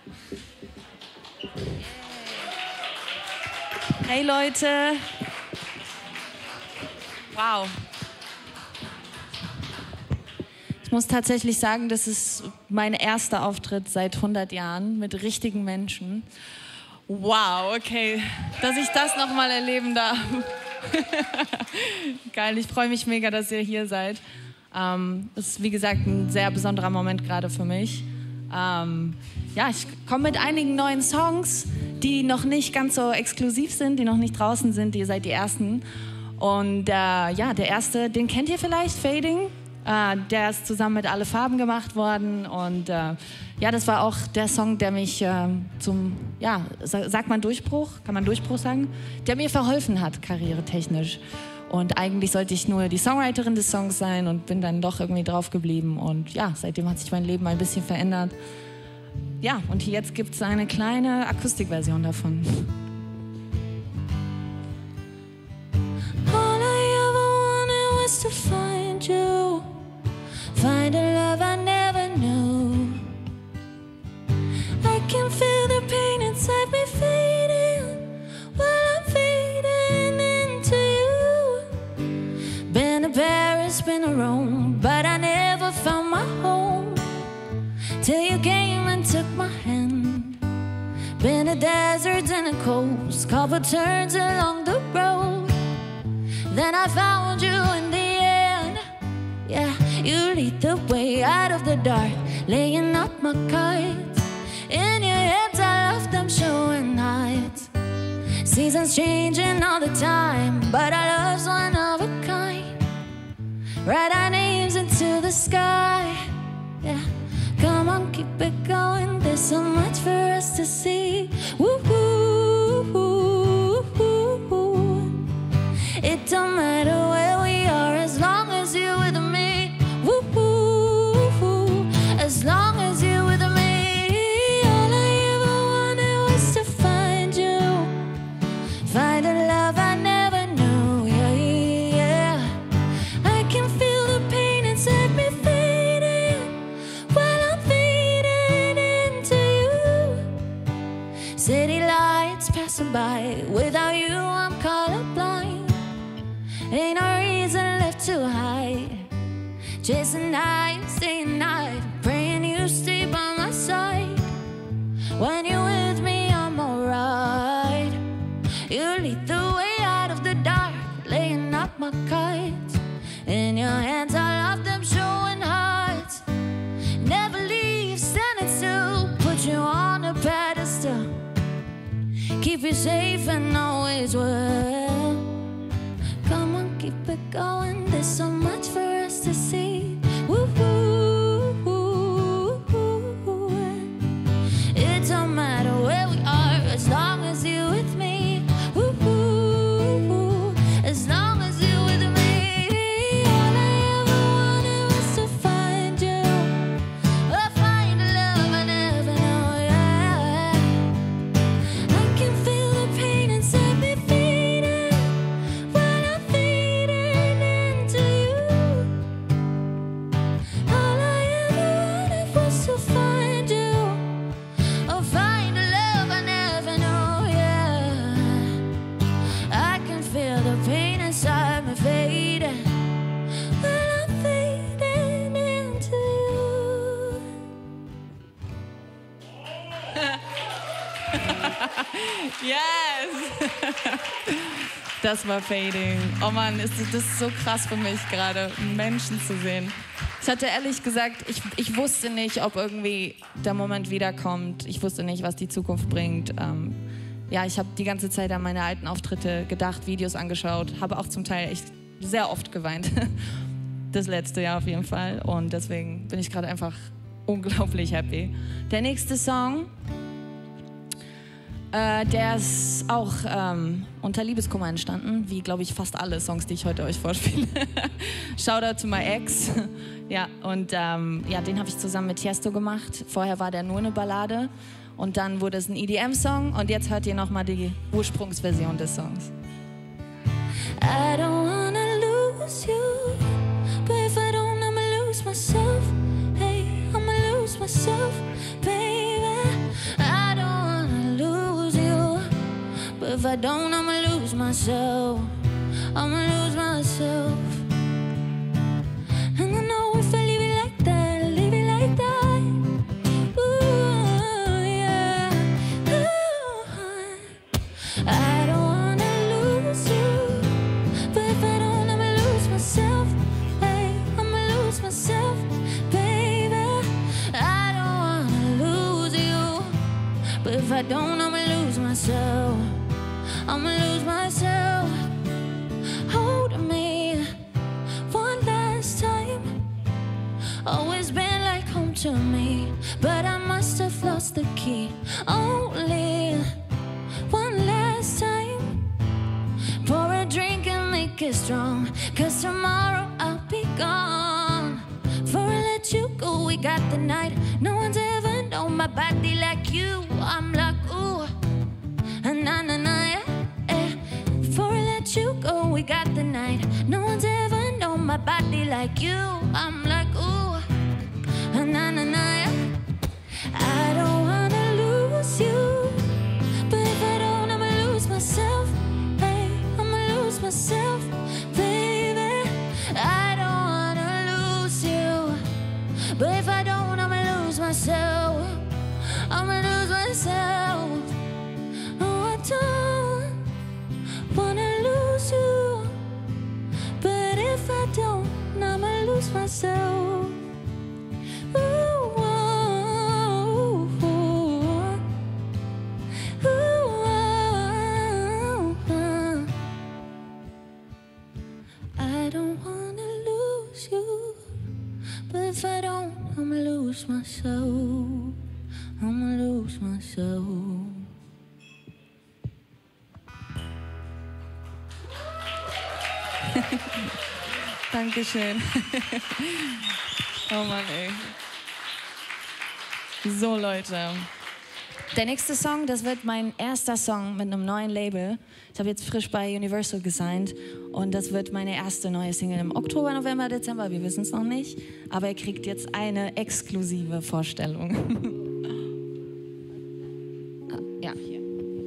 Hey Leute. Wow. Ich muss tatsächlich sagen, das ist mein erster Auftritt seit 100 Jahren mit richtigen Menschen. Wow, okay, dass ich das nochmal erleben darf. Geil, ich freue mich mega, dass ihr hier seid. Das ist, wie gesagt, ein sehr besonderer Moment gerade für mich. Ja, ich komme mit einigen neuen Songs, die noch nicht ganz so exklusiv sind, die noch nicht draußen sind. Ihr seid die Ersten. Und ja, der erste, den kennt ihr vielleicht, Fading. Der ist zusammen mit Alle Farben gemacht worden. Und ja, das war auch der Song, der mich zum, ja, sagt man Durchbruch? Kann man Durchbruch sagen? Der mir verholfen hat, karrieretechnisch. Und eigentlich sollte ich nur die Songwriterin des Songs sein und bin dann doch irgendwie drauf geblieben. Und ja, seitdem hat sich mein Leben ein bisschen verändert. Ja, und jetzt gibt es eine kleine Akustikversion davon. All I ever wanted was to find you, find a love I never knew. I can feel the pain inside me fading while I'm fading into you. Been to Paris, been to Rome, but I never found my home till you came and took my hand. Been to deserts and a coast, couple turns along the road. Then I found you in the end. Yeah, you lead the way out of the dark, laying up my cards. In your hands I left them showing heights. Seasons changing all the time, but our love's one of a kind. Write our names into the sky. Yeah, come on, keep it going. There's so much for us to see. Woo-hoo, woo-hoo. It don't matter where we are as long as you're with me. Woo-hoo, as long as you're with me. All I ever wanted was to find you, find a love I never knew. Yeah, yeah. I can feel the pain inside me fading while I'm fading into you. City lights passing by, without you I'm colorblind. Ain't no reason left to hide. Chasing nights, day and night, praying you stay by my side. When you're with me, I'm alright. You lead the way out of the dark, laying up my cards. In your hands, I love them showing hearts. Never leave, standing still, put you on a pedestal. Keep you safe and always well. Come on, keep it going. There's so much for us to see. Woo-hoo, it don't matter where we are as long as you're with me. Woo-hoo, as long as you're with me. All I ever wanted was to find you, or find a love I never know. Yeah, I can feel the pain inside me fading while I'm fading into you. All I ever wanted was to find you, or find a love I never know. Yeah, I can feel the pain inside me fading while I'm fading into you. Yes! Das war Fading. Oh Mann, das ist so krass für mich gerade, Menschen zu sehen. Ich hatte ehrlich gesagt, ich wusste nicht, ob irgendwie der Moment wiederkommt. Ich wusste nicht, was die Zukunft bringt. Ja, ich habe die ganze Zeit an meine alten Auftritte gedacht, Videos angeschaut, habe auch zum Teil echt sehr oft geweint. Das letzte Jahr auf jeden Fall. Und deswegen bin ich gerade einfach unglaublich happy. Der nächste Song, der ist auch unter Liebeskummer entstanden, wie, glaube ich, fast alle Songs, die ich heute euch vorspiele. Shoutout to my ex. Ja, und ja, den habe ich zusammen mit Tiesto gemacht. Vorher war der nur eine Ballade und dann wurde es ein EDM-Song und jetzt hört ihr nochmal die Ursprungsversion des Songs. I don't wanna lose you, but if I don't, I'ma lose myself. Hey, I'ma lose myself, baby. if I don't, I'ma lose myself. I'ma lose myself. And I know if I leave it like that, leave it like that. Ooh, yeah. Ooh. I don't wanna lose you, but if I don't, I'ma lose myself. Hey, I'ma lose myself, baby. I don't wanna lose you, but if I don't, I'ma lose myself. I'ma lose myself. Hold me one last time. Always been like home to me, but I must have lost the key. Only one last time. Pour a drink and make it strong, 'cause tomorrow I'll be gone. Before I let you go, we got the night. No one's ever known my body like you. I'm like, ooh, na na na, yeah, yeah. Before I let you go, we got the night. No one's ever known my body like you. I'm like, ooh, na na na, yeah. I don't wanna lose you, but if I don't, I'ma lose myself. Hey, I'ma lose myself, baby. I don't wanna lose you, but if I don't, I'ma lose myself. I'ma lose myself. Oh, I don't wanna lose you, but if I don't, I'ma lose myself. Ooh, oh, oh, oh, oh. I don't wanna lose you, but if I don't, I'ma lose myself. I'ma lose myself. Dankeschön. Oh Mann, ey. So, Leute. Der nächste Song, das wird mein erster Song mit einem neuen Label. Ich habe jetzt frisch bei Universal gesigned und das wird meine erste neue Single im Oktober, November, Dezember. Wir wissen es noch nicht, aber ihr kriegt jetzt eine exklusive Vorstellung. Ja, hier.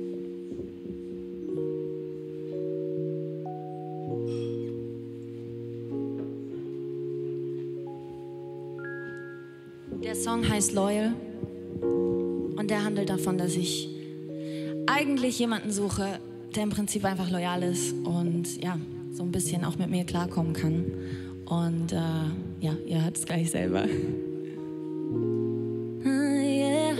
Der Song heißt Loyal und der handelt davon, dass ich eigentlich jemanden suche, der im Prinzip einfach loyal ist und ja, so ein bisschen auch mit mir klarkommen kann. Und ja, ihr hört es gleich selber. Yeah.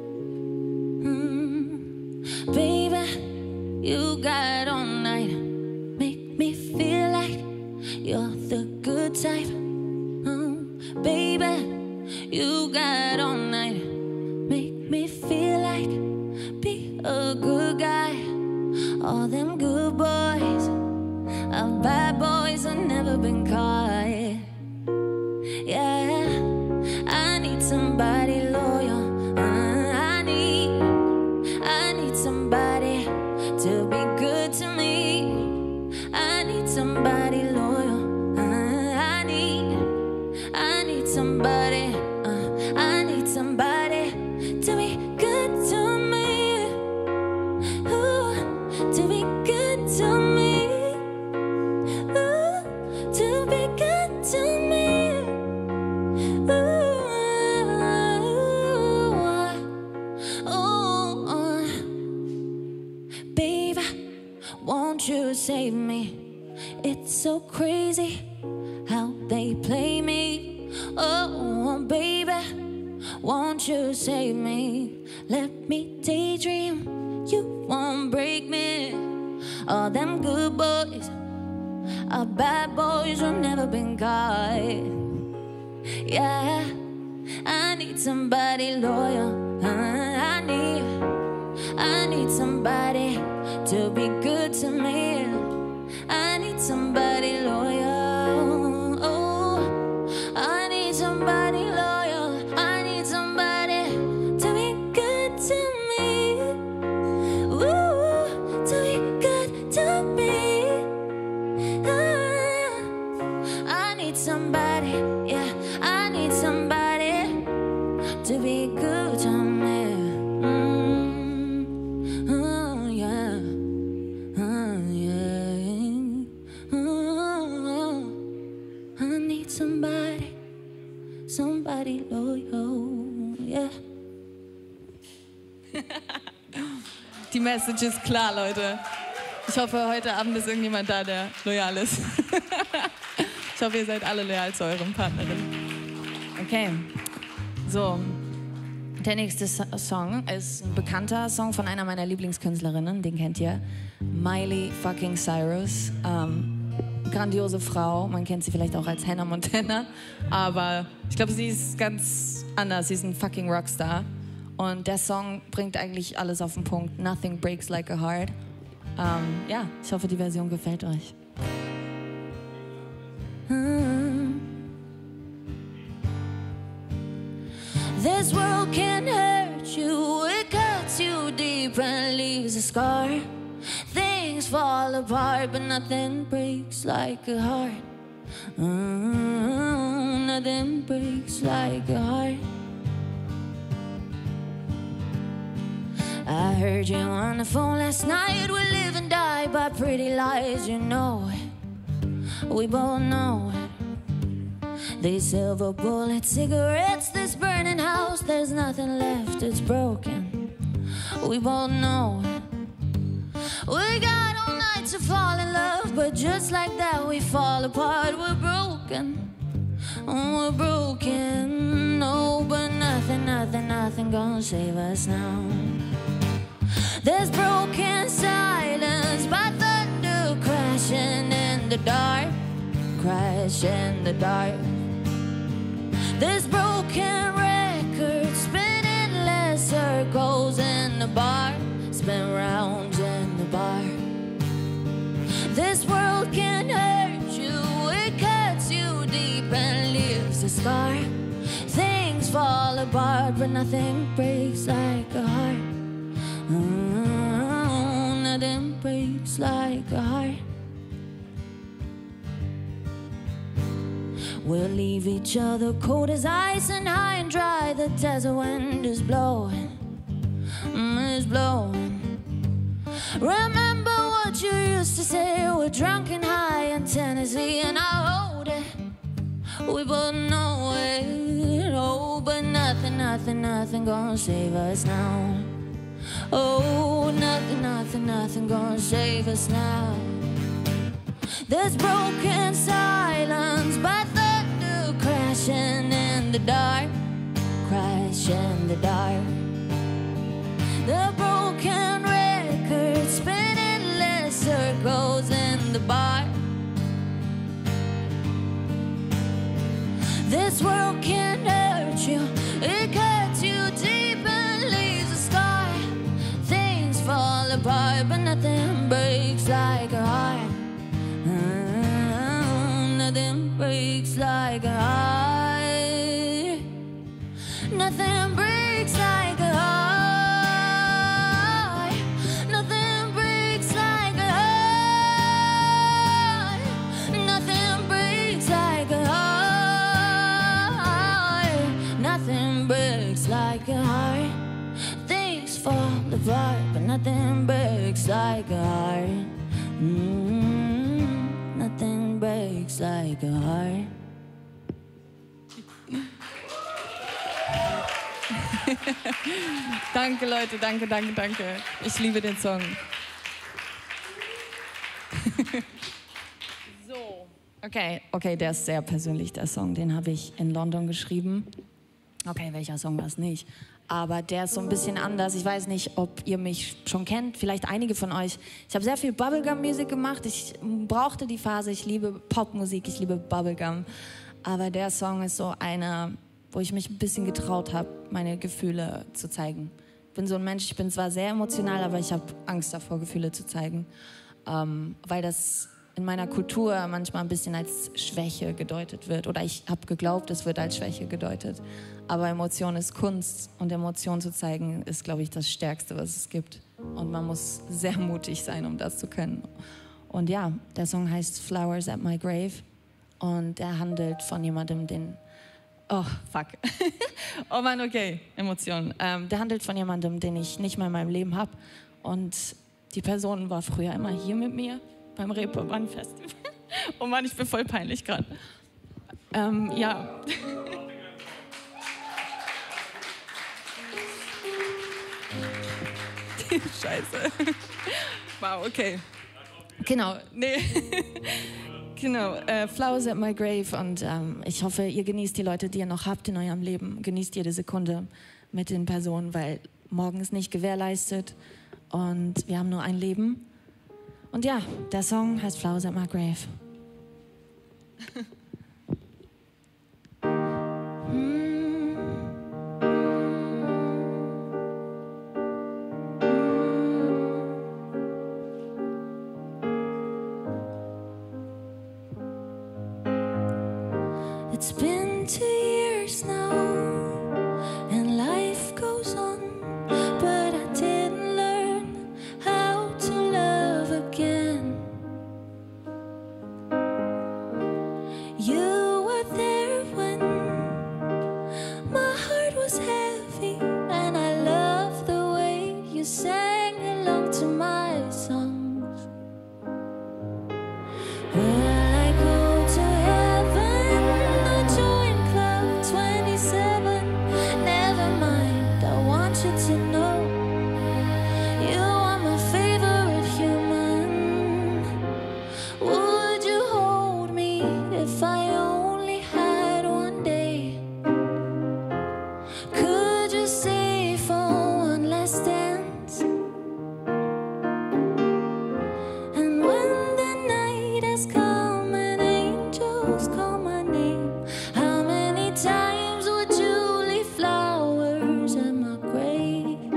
Baby, you got all night. Make me feel like you're the good type. Baby, you got all night. Make me feel like be a good guy. All them good boys are bad boys who've never been caught. Yeah, I need somebody loyal. I need somebody to be good to me. I need somebody loyal. I need somebody. I need somebody to be good to me. Ooh, to be good to me. Ooh, to be good to me. Ooh, baby, won't you save me? It's so crazy how they play me. Oh, baby, won't you save me? Let me daydream, you won't break me. All them good boys are bad boys who've never been caught. Yeah, I need somebody loyal. I need somebody to be good to me. I need somebody loyal. Oh, I need somebody loyal. I need somebody to be good to me. Ooh, to be good to me. I need somebody, yeah, I need somebody to be good to me. Die Message ist klar, Leute. Ich hoffe, heute Abend ist irgendjemand da, der loyal ist. Ich hoffe, ihr seid alle loyal zu euren Partnerin. Okay, so. Der nächste Song ist ein bekannter Song von einer meiner Lieblingskünstlerinnen. Den kennt ihr. Miley fucking Cyrus. Grandiose Frau. Man kennt sie vielleicht auch als Hannah Montana. Aber ich glaube, sie ist ganz anders. Sie ist ein fucking Rockstar. Und der Song bringt eigentlich alles auf den Punkt. Nothing breaks like a heart. Ja, ich hoffe, die Version gefällt euch. This world can hurt you, it cuts you deep and leaves a scar. Things fall apart, but nothing breaks like a heart. Nothing breaks like a heart. I heard you on the phone last night. We live and die by pretty lies, you know it. We both know it. These silver bullet cigarettes, this burning house, there's nothing left, it's broken. We both know it. We got all night to fall in love, but just like that we fall apart. We're broken, we're broken. No, but nothing gonna save us now. There's broken silence by thunder crashing in the dark, crash in the dark. There's broken records spinning less circles in the bar, spin rounds in the bar. This world can hurt you, it cuts you deep and leaves a scar. Things fall apart, but nothing breaks like a heart. Nothing breaks like a heart. We'll leave each other cold as ice and high and dry. The desert wind is blowing, it's blowing. Remember what you used to say. We're drunk and high in Tennessee, and I hold it. We both know it. Oh, but nothing gonna save us now. Oh, nothing gonna save us now. There's broken silence by thunder crashing in the dark, crash in the dark. The broken record spinning less circles in the bar. This world can hurt you, it cuts you deep and leaves a scar. Things fall apart, but nothing breaks like a heart. Nothing breaks like a heart. Nothing breaks like a heart. Nothing breaks like a heart. Nothing breaks like a heart. Nothing breaks like a heart. Things fall apart, but nothing breaks like a heart. Nothing breaks like a heart. Danke, Leute, danke. Ich liebe den Song. So. Okay, der ist sehr persönlich, der Song. Den habe ich in London geschrieben. Okay, welcher Song war es nicht? Aber der ist so ein bisschen anders. Ich weiß nicht, ob ihr mich schon kennt, vielleicht einige von euch. Ich habe sehr viel Bubblegum-Musik gemacht. Ich brauchte die Phase, ich liebe Popmusik, ich liebe Bubblegum. Aber der Song ist so einer, wo ich mich ein bisschen getraut habe, meine Gefühle zu zeigen. Ich bin so ein Mensch, ich bin zwar sehr emotional, aber ich habe Angst davor, Gefühle zu zeigen. Weil das in meiner Kultur manchmal ein bisschen als Schwäche gedeutet wird. Oder ich habe geglaubt, es wird als Schwäche gedeutet. Aber Emotion ist Kunst und Emotion zu zeigen ist, glaube ich, das Stärkste, was es gibt. Und man muss sehr mutig sein, um das zu können. Und ja, der Song heißt Flowers at My Grave und er handelt von jemandem, oh, fuck. Oh Mann, okay, Emotionen. Der handelt von jemandem, den ich nicht mehr in meinem Leben habe. Und die Person war früher immer hier mit mir beim Reeperbahn Festival. Oh Mann, ich bin voll peinlich gerade. Ja. Scheiße. Wow, okay. Genau, nee. Genau, Flowers at my grave. Und ich hoffe, ihr genießt die Leute, die ihr noch habt in eurem Leben. Genießt jede Sekunde mit den Personen, weil morgen ist nicht gewährleistet. Und wir haben nur ein Leben. Und ja, der Song heißt Flowers at my grave. It's been 2 years now, and life goes on, but I didn't learn how to love again. You were there when my heart was heavy, and I love the way you sang along to my songs. Will I go to heaven or join Club 27? Never mind, I want you to know you are my favorite human. Would you hold me if I only had one day? Could you stay for one last dance? And when the night has come and angels call my name, how many times would you leave flowers at my grave?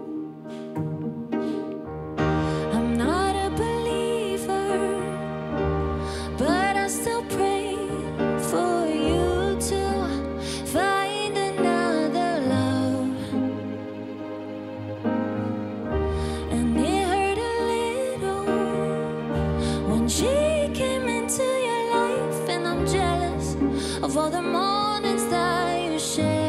I'm not a believer, but I still pray for you to find another love. And it hurt a little when she came into your life, and I'm jealous of all the mornings that you share.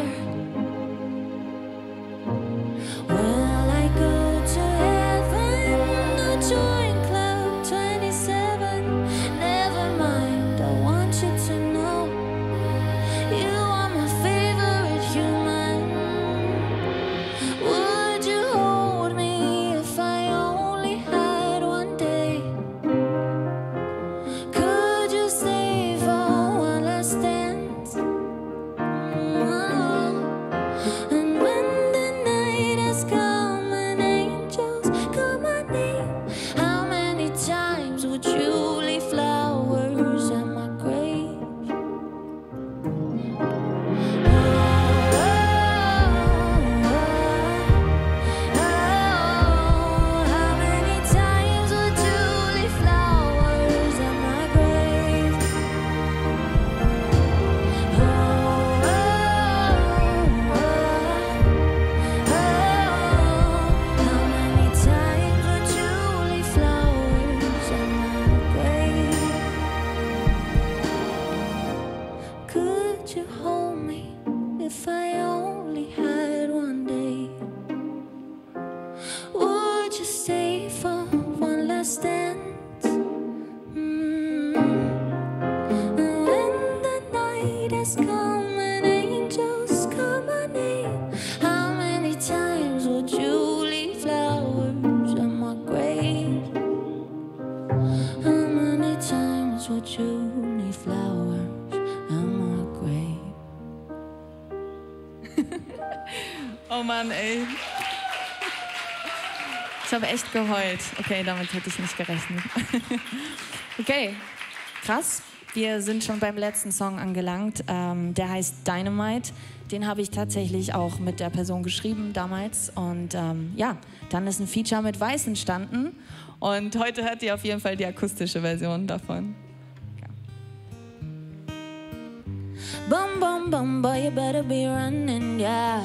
Will I go to heaven or join Club 27? Never mind, I want you to know you are my favorite human. Would you hold me if I only had one day? Could you stay for one last dance? And when the night has come and angels call my name, how many times would you leave flowers at my grave? How many times would you leave flowers at my grave? How many times would you leave flowers at my grave? Could you hold me if I only had one day? Would you stay for one last dance? And when the night has come and angels call my name, how many times would you leave flowers at my grave? How many times would you leave flowers at my grave? Oh Mann, ey. Ich habe echt geheult. Okay, damit hätte ich nicht gerechnet. Okay, krass. Wir sind schon beim letzten Song angelangt. Der heißt Dynamite. Den habe ich tatsächlich auch mit der Person geschrieben damals. Und ja, dann ist ein Feature mit Weiß entstanden. Und heute hört ihr auf jeden Fall die akustische Version davon. Bum, bum, bum, boy, you better be running, yeah.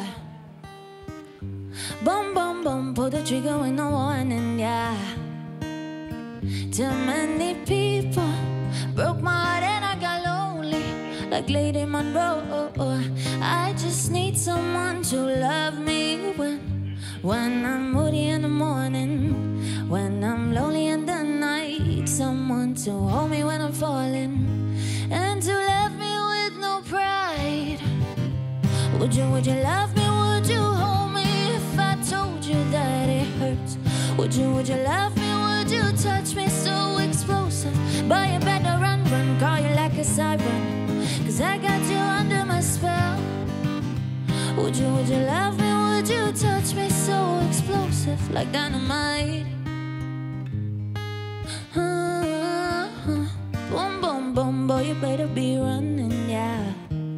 Bum, bum, bum, pull the trigger with no warning, yeah. Too many people broke my heart and I got lonely, like Lady Monroe. I just need someone to love me when I'm moody in the morning, when I'm lonely in the night. Someone to hold me when I'm falling, and to love me with no pride. Would you love me? Would you hold me if I told you that it hurts Would you love me? Would you touch me so explosive like dynamite? Boom, boom, boom, boy, you better be running, yeah.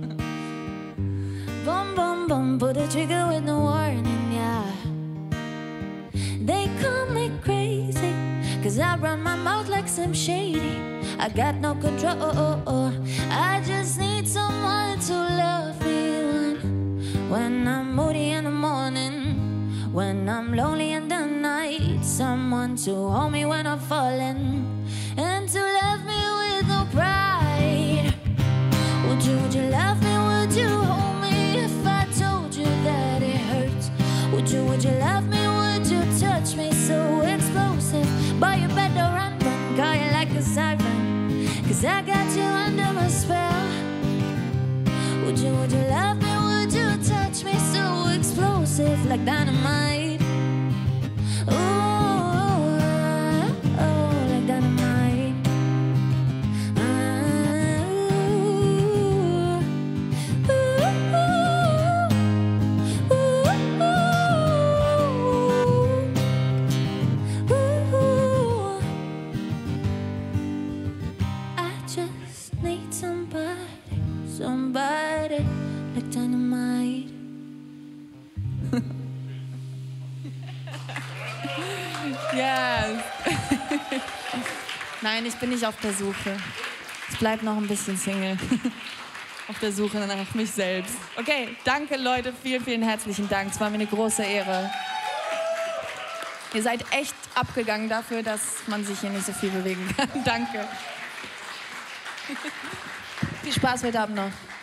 Boom, boom, boom, pull the trigger with no warning, yeah. They call me crazy, 'cause I run my mouth like some shady. I got no control, I just need someone to love me when I'm moody in the morning, when I'm lonely in the night. Someone to hold me when I'm falling, and to love me with no pride. Would you love me? Would you hold me if I told you that it hurts? Would you love me? Would you touch me so explosive? But you better run, call you like a siren, 'cause I got you under my spell. Would you love me? Would you touch me so explosive like dynamite? Oh, like dynamite. I just need somebody like dynamite. Yes. Nein, ich bin nicht auf der Suche. Ich bleib noch ein bisschen Single. Auf der Suche nach mich selbst. Okay, danke Leute, vielen, vielen herzlichen Dank. Es war mir eine große Ehre. Ihr seid echt abgegangen dafür, dass man sich hier nicht so viel bewegen kann. Danke. Viel Spaß heute Abend noch.